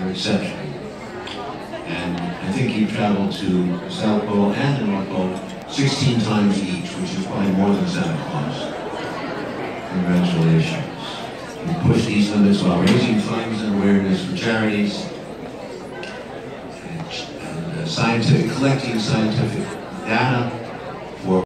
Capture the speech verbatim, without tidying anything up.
are exceptional. And I think you've traveled to the South Pole and the North Pole sixteen times each, which is probably more than Santa Claus. Congratulations. You push these limits while raising funds and awareness for charities, and, and uh, scientific, collecting scientific data,